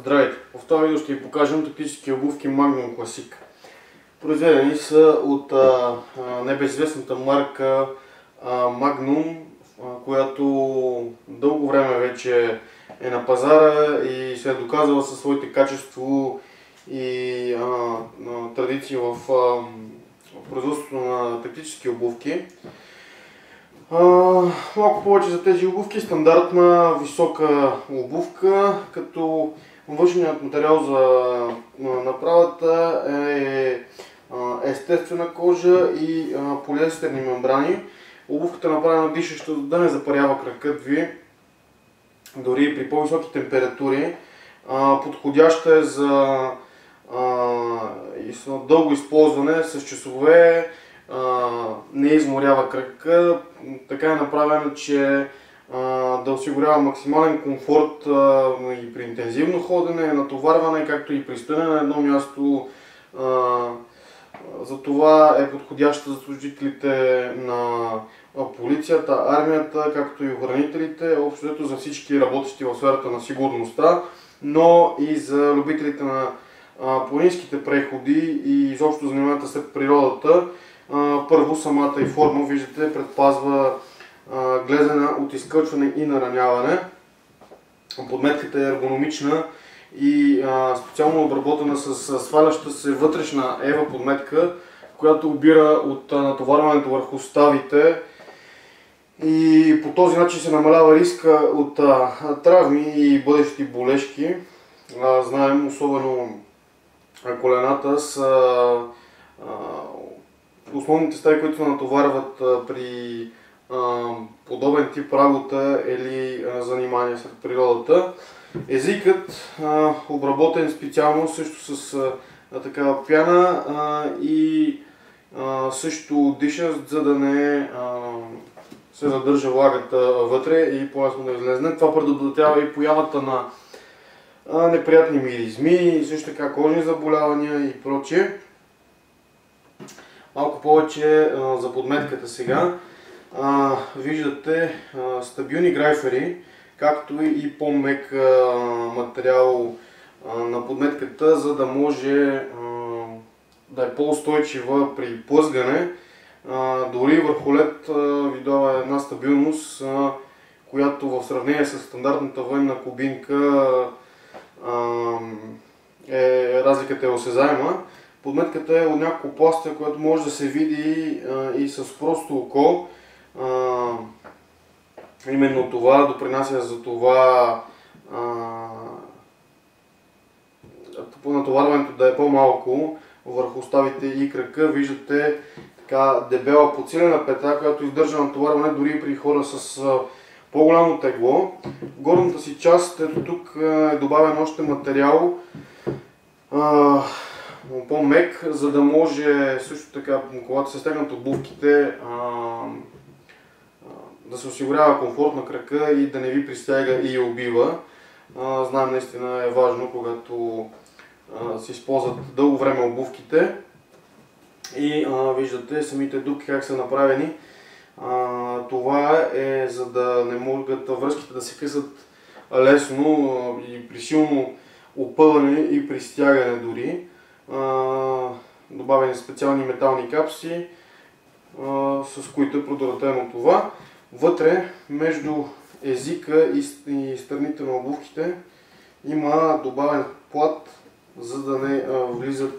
Здравейте! В този видео ще ви покажем тактически обувки Magnum Classic. Произведени са от небезизвестната марка Magnum, която дълго време вече е на пазара и се е доказала със своите качество и традиции в производството на тактически обувки. Малко повече за тези обувки. Стандартна висока обувка, като външният материал за направата е естествена кожа и полиестерни мембрани. Обувката е направена дишаща, да не запарява кракът ви, дори при по-високи температури. Подходяща е за дълго използване с часове, не изморява крака, така е направена, че да осигурява максимален комфорт и при интензивно ходене, натоварване, както и при стоене на едно място. Затова е подходяща за служителите на полицията, армията, както и охранителите, общо за всички работещи в сферата на сигурността, но и за любителите на планинските преходи и изобщо заниманията сред природата. Първо, самата и форма, виждате, предпазва глезена от изкълчване и нараняване. Подметката е ергономична и специално обработена с сваляща се вътрешна ева подметка, която обира от натоварването върху ставите и по този начин се намалява риска от травми и бъдещи болешки. Знаем, особено колената са основните стави, които се натоварват при подобен тип работа или занимание сред природата. Езикът, обработен специално също с такава пяна и също диша, за да не се задържа влагата вътре и по-лесно да излезне. Това предотвратява и появата на неприятни миризми, също така кожни заболявания и прочее. Малко повече за подметката сега. Виждате стабилни грайфери, както и по-мек материал на подметката, за да може да е по-устойчива при плъзгане. Дори върху лед ви дава една стабилност, която в сравнение с стандартната военна кубинка разликата е осезаема. Подметката е от няколко пласта, което може да се види и с просто око. Именно това допринася за това натоварването да е по-малко върху ставите и крака. Виждате така дебела подсилена петля, която издържа натоварване дори при хора с по-голямо тегло. В горната си част, ето тук е добавен още материал, по-мек, за да може също така, когато се стегнат обувките, да се осигурява комфорт на крака и да не ви пристяга и убива. Знаем, наистина е важно, когато се използват дълго време обувките. И виждате самите дупки как са направени. Това е за да не могат връзките да се късат лесно и при силно опъване и при стягане дори. Добавени специални метални капси, с които е предотвратено това. Вътре, между езика и страните на обувките, има добавен плат, за да не влизат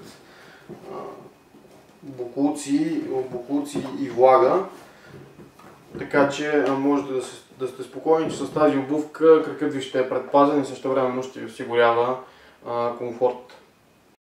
боклуци и влага. Така че можете да сте спокойни, че с тази обувка кракът ви ще е предпазен и същевременно ще ви осигурява комфорт.